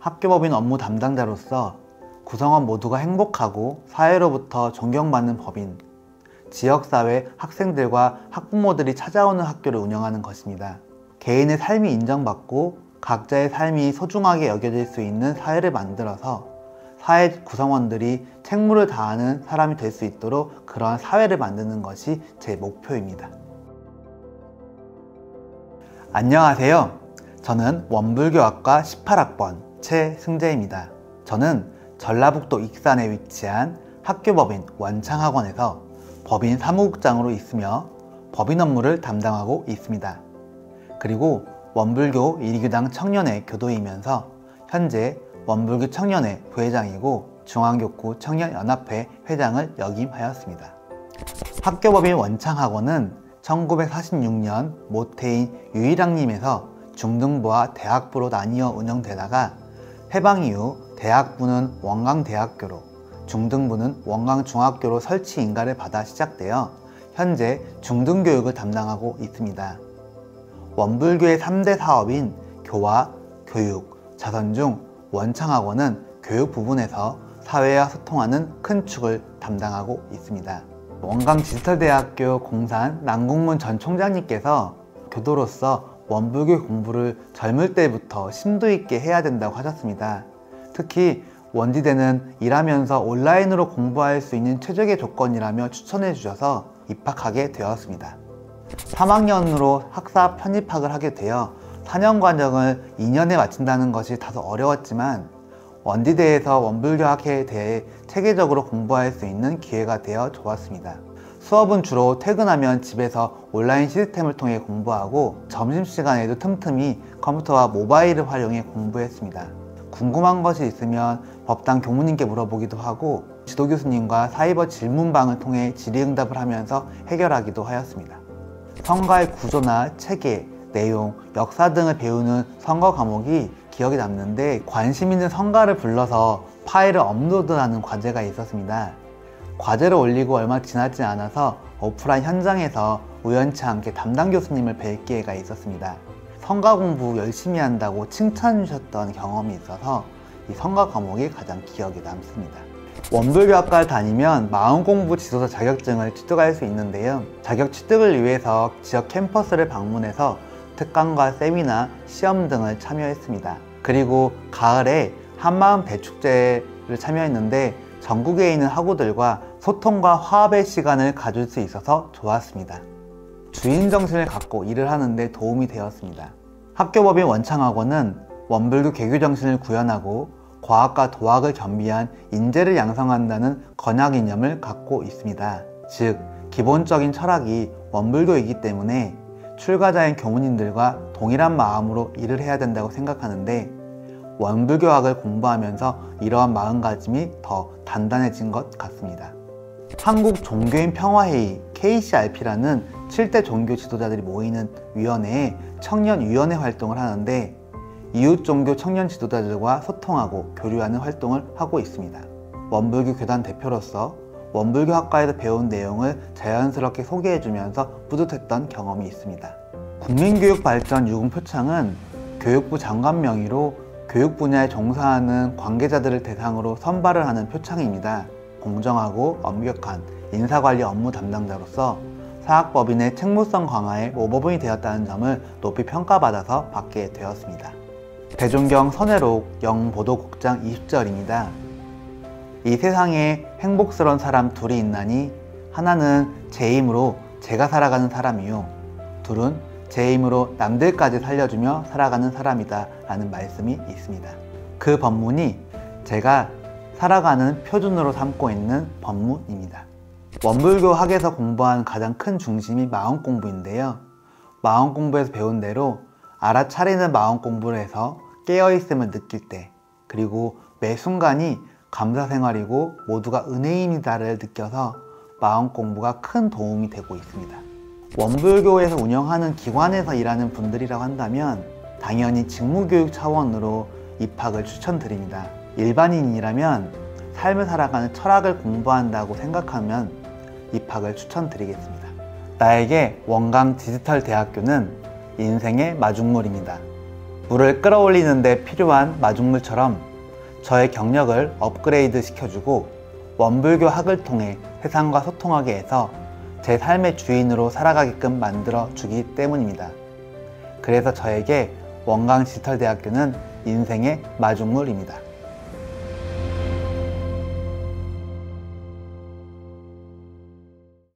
학교법인 업무 담당자로서 구성원 모두가 행복하고 사회로부터 존경받는 법인, 지역사회 학생들과 학부모들이 찾아오는 학교를 운영하는 것입니다. 개인의 삶이 인정받고 각자의 삶이 소중하게 여겨질 수 있는 사회를 만들어서 사회 구성원들이 책무를 다하는 사람이 될 수 있도록 그러한 사회를 만드는 것이 제 목표입니다. 안녕하세요. 저는 원불교학과 18학번 최승재입니다. 저는 전라북도 익산에 위치한 학교법인 원창학원에서 법인 사무국장으로 있으며 법인 업무를 담당하고 있습니다. 그리고 원불교 1위교당 청년회 교도이면서 현재 원불교 청년회 부회장이고 중앙교구 청년연합회 회장을 역임하였습니다. 학교법인 원창학원은 1946년 모태인 유일학님에서 중등부와 대학부로 나뉘어 운영되다가 해방 이후 대학부는 원광대학교로, 중등부는 원광중학교로 설치 인가를 받아 시작되어 현재 중등교육을 담당하고 있습니다. 원불교의 3대 사업인 교화, 교육, 자선 중 원창학원은 교육 부분에서 사회와 소통하는 큰 축을 담당하고 있습니다. 원광디지털대학교 공산 남궁문 전 총장님께서 교도로서 원불교 공부를 젊을 때부터 심도 있게 해야 된다고 하셨습니다. 특히 원지대는 일하면서 온라인으로 공부할 수 있는 최적의 조건이라며 추천해 주셔서 입학하게 되었습니다. 3학년으로 학사 편입학을 하게 되어 4년 과정을 2년에 마친다는 것이 다소 어려웠지만 원지대에서 원불교학에 대해 체계적으로 공부할 수 있는 기회가 되어 좋았습니다. 수업은 주로 퇴근하면 집에서 온라인 시스템을 통해 공부하고 점심시간에도 틈틈이 컴퓨터와 모바일을 활용해 공부했습니다. 궁금한 것이 있으면 법당 교무님께 물어보기도 하고 지도교수님과 사이버 질문방을 통해 질의응답을 하면서 해결하기도 하였습니다. 선거의 구조나 체계, 내용, 역사 등을 배우는 선거 과목이 기억에 남는데 관심 있는 선가를 불러서 파일을 업로드하는 과제가 있었습니다. 과제를 올리고 얼마 지나지 않아서 오프라인 현장에서 우연치 않게 담당 교수님을 뵐 기회가 있었습니다. 선가 공부 열심히 한다고 칭찬해 주셨던 경험이 있어서 이 선가 과목이 가장 기억에 남습니다. 원불교학과를 다니면 마음공부 지도사 자격증을 취득할 수 있는데요. 자격 취득을 위해서 지역 캠퍼스를 방문해서 특강과 세미나, 시험 등을 참여했습니다. 그리고 가을에 한마음 대축제를 참여했는데 전국에 있는 학우들과 소통과 화합의 시간을 가질 수 있어서 좋았습니다. 주인정신을 갖고 일을 하는데 도움이 되었습니다. 학교법인 원창학원은 원불교 개교정신을 구현하고 과학과 도학을 겸비한 인재를 양성한다는 건학 이념을 갖고 있습니다. 즉, 기본적인 철학이 원불교이기 때문에 출가자인 교무님들과 동일한 마음으로 일을 해야 된다고 생각하는데 원불교학을 공부하면서 이러한 마음가짐이 더 단단해진 것 같습니다. 한국종교인평화회의 KCRP라는 7대 종교 지도자들이 모이는 위원회에 청년위원회 활동을 하는데 이웃종교 청년 지도자들과 소통하고 교류하는 활동을 하고 있습니다. 원불교 교단 대표로서 원불교 학과에서 배운 내용을 자연스럽게 소개해주면서 뿌듯했던 경험이 있습니다. 국민교육발전 유공표창은 교육부 장관 명의로 교육 분야에 종사하는 관계자들을 대상으로 선발을 하는 표창입니다. 공정하고 엄격한 인사관리 업무 담당자로서 사학법인의 책무성 강화에 모범이 되었다는 점을 높이 평가받아서 받게 되었습니다. 대존경 선회록 영보도국장 20절입니다. 이 세상에 행복스러운 사람 둘이 있나니 하나는 제 힘으로 제가 살아가는 사람이요 둘은 제 힘으로 남들까지 살려주며 살아가는 사람이다 라는 말씀이 있습니다. 그 법문이 제가 살아가는 표준으로 삼고 있는 법문입니다. 원불교 학에서 공부한 가장 큰 중심이 마음 공부인데요. 마음 공부에서 배운 대로 알아차리는 마음 공부를 해서 깨어있음을 느낄 때, 그리고 매 순간이 감사 생활이고 모두가 은혜입니다를 느껴서 마음 공부가 큰 도움이 되고 있습니다. 원불교에서 운영하는 기관에서 일하는 분들이라고 한다면 당연히 직무교육 차원으로 입학을 추천드립니다. 일반인이라면 삶을 살아가는 철학을 공부한다고 생각하면 입학을 추천드리겠습니다. 나에게 원광디지털대학교는 인생의 마중물입니다. 물을 끌어올리는 데 필요한 마중물처럼 저의 경력을 업그레이드 시켜주고 원불교 학을 통해 세상과 소통하게 해서 제 삶의 주인으로 살아가게끔 만들어 주기 때문입니다. 그래서 저에게 원광디지털대학교는 인생의 마중물입니다.